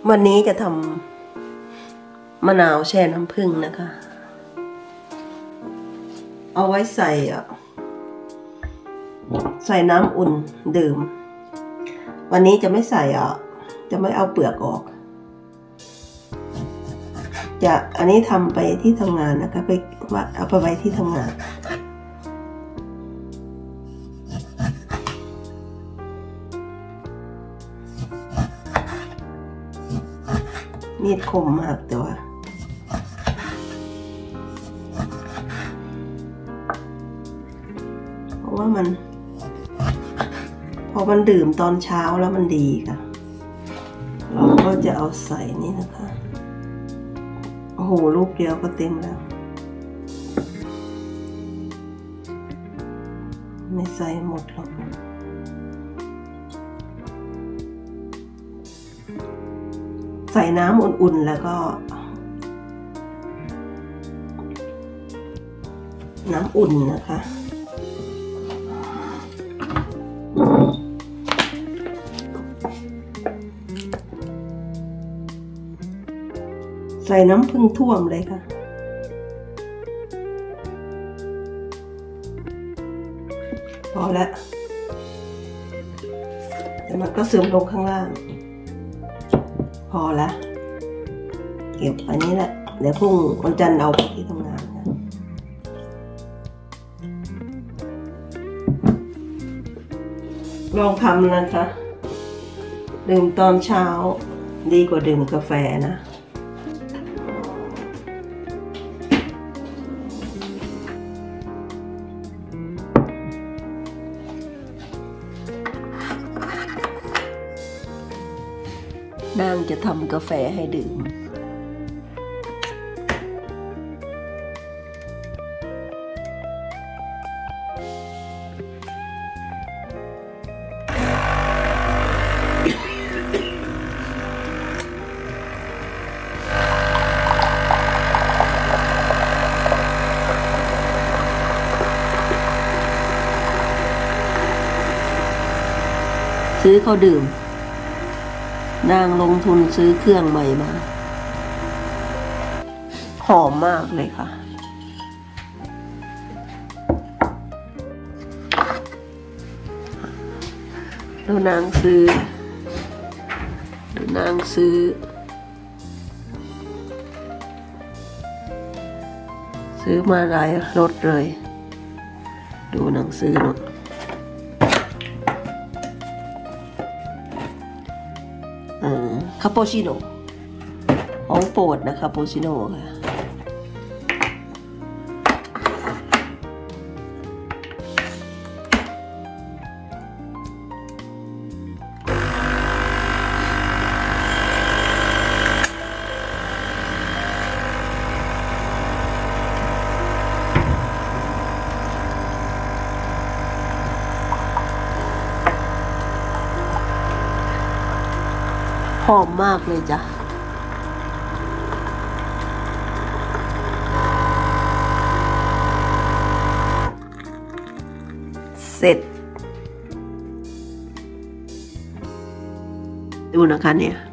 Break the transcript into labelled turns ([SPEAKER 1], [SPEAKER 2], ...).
[SPEAKER 1] วันนี้จะทำมะนาวแช่น้ำผึ้งนะคะเอาไว้ใส่น้ำอุ่นดื่มวันนี้จะไม่ใส่จะไม่เอาเปลือกออกอันนี้ทำไปที่ทำงานนะคะเอาไปไว้ที่ทำงานมีดคมมากแต่ว่าเพราะว่าพอมันดื่มตอนเช้าแล้วมันดีค่ะเราก็จะเอาใส่นี่นะคะโอ้โหลูกเดียวก็เต็มแล้วไม่ใส่หมดหรอกใส่น้ำอุ่นๆแล้วก็น้ำอุ่นนะคะใส่น้ำผึ้งท่วมเลยค่ะพอแล้วเดี๋ยวมันก็ซึมลงข้างล่างพอแล้วเก็บอันนี้แหละเดี๋ยวพรุ่งวันจันทร์เอาไปที่ทำงานนะลองทำนะคะดื่มตอนเช้าดีกว่าดื่มกาแฟนะนางจะทำกาแฟให้ดื่มซื้อเขาดื่มนางลงทุนซื้อเครื่องใหม่มาหอมมากเลยค่ะแล้วนางซื้อมาหลายรสเลยดูหนังสือหน่อยคาปูชิโน่ของโปรดนะคาปูชิโน่ค่ะหอมมากเลยจ้ะเสร็จดูนะคะเนี่ย